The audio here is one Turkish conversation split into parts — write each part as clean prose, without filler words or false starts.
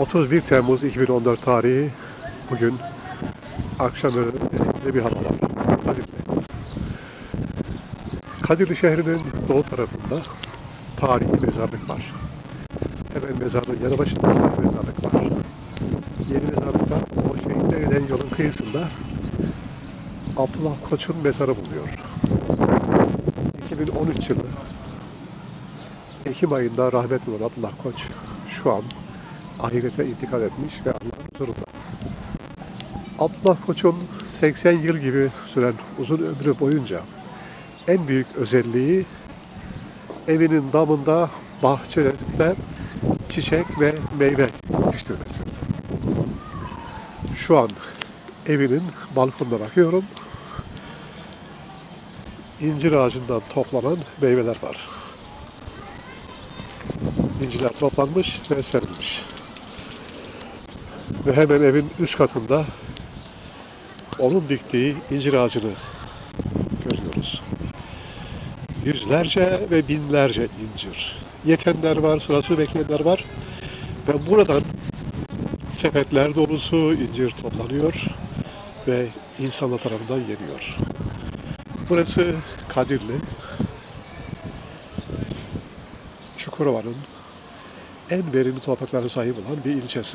31 Temmuz 2014 tarihi bugün akşamı esinti bir hava var. Kadirli. Kadirli şehrinin doğu tarafında tarihi mezarlık var. Hemen mezarlığın yanı başında bir mezarlık var. Yeni mezarlıkta o şehitler giden yolun kıyısında Abdullah Koç'un mezarı bulunuyor. 2013 yılı Ekim ayında rahmetli olan Abdullah Koç şu an ahirete intikal etmiş ve Allah'ın huzurunda. Abdullah Koç'un 80 yıl gibi süren uzun ömrü boyunca en büyük özelliği evinin damında bahçede çiçek ve meyve yetiştirmesi. Şu an evinin balkonuna bakıyorum. İncir ağacından toplanan meyveler var. İnciler toplanmış ve serilmiş. Ve hemen evin üst katında onun diktiği incir ağacını görüyoruz. Yüzlerce ve binlerce incir. Yetenler var, sırası bekleyenler var. Ve buradan sepetler dolusu incir toplanıyor ve insanlar tarafından yeniyor. Burası Kadirli, Çukurova'nın en verimli topraklara sahip olan bir ilçesi.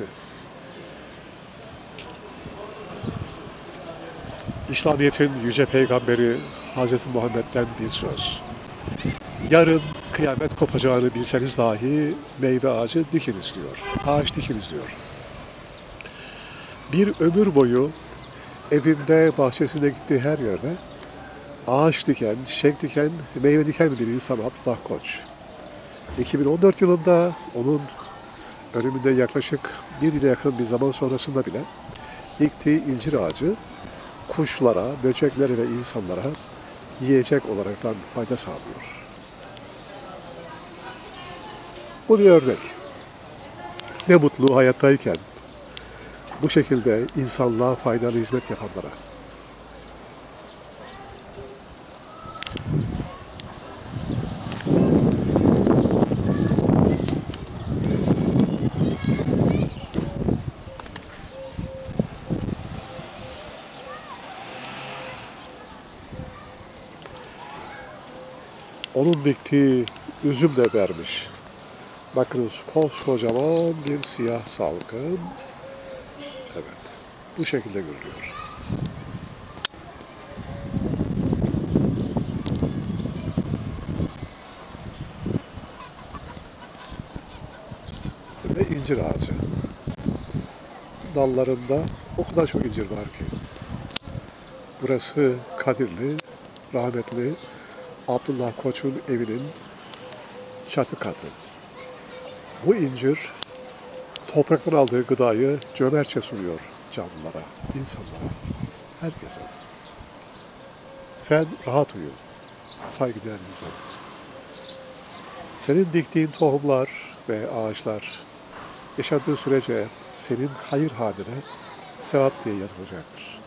İslamiyet'in yüce peygamberi Hz. Muhammed'den bir söz. Yarın kıyamet kopacağını bilseniz dahi meyve ağacı dikiniz diyor. Ağaç dikiniz diyor. Bir ömür boyu evinde, bahçesinde gittiği her yerde ağaç diken, çiçek diken, meyve diken bir insan Abdullah Koç. 2014 yılında onun ölümünden yaklaşık bir yıla yakın bir zaman sonrasında bile diktiği incir ağacı kuşlara, böceklere ve insanlara yiyecek olaraktan fayda sağlıyor. Bu bir örnek. Ne mutlu hayattayken bu şekilde insanlığa faydalı hizmet yapanlara. Onun diktiği üzüm de vermiş. Bakınız koskocaman bir siyah salkım. Evet, bu şekilde görülüyor. Ve incir ağacı. Dallarında o kadar çok incir var ki. Burası Kadirli, rahmetli Abdullah Koç'un evinin çatı katı. Bu incir topraktan aldığı gıdayı cömertçe sunuyor canlılara, insanlara, herkese. Sen rahat uyu, saygıdeğer insan. Senin diktiğin tohumlar ve ağaçlar yaşadığı sürece senin hayır hanene sevap diye yazılacaktır.